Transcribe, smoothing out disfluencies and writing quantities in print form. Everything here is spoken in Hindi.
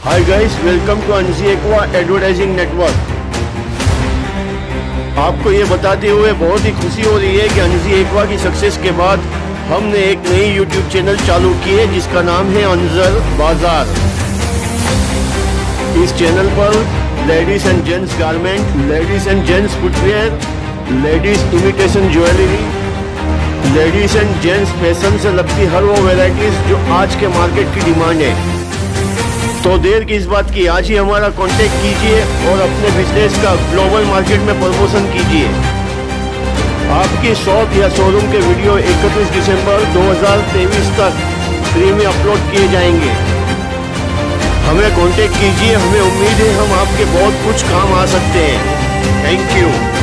Hi guys, welcome to Anji aqua advertising network. आपको ये बताते हुए बहुत ही खुशी हो रही है कि अनजी एक्वा की सक्सेस के बाद हमने एक नई यूट्यूब चैनल चालू की है जिसका नाम है अनजर बाजार। इस चैनल पर ladies and gents garment, ladies and gents footwear, ladies imitation jewellery, ladies and gents fashion से लगती हर वो वेराइटीज जो आज के मार्केट की डिमांड है। तो देर की इस बात की, आज ही हमारा कांटेक्ट कीजिए और अपने बिजनेस का ग्लोबल मार्केट में प्रमोशन कीजिए। आपकी शॉप या शोरूम के वीडियो 31 दिसंबर 2023 तक फ्री में अपलोड किए जाएंगे। हमें कांटेक्ट कीजिए, हमें उम्मीद है हम आपके बहुत कुछ काम आ सकते हैं। Thank you.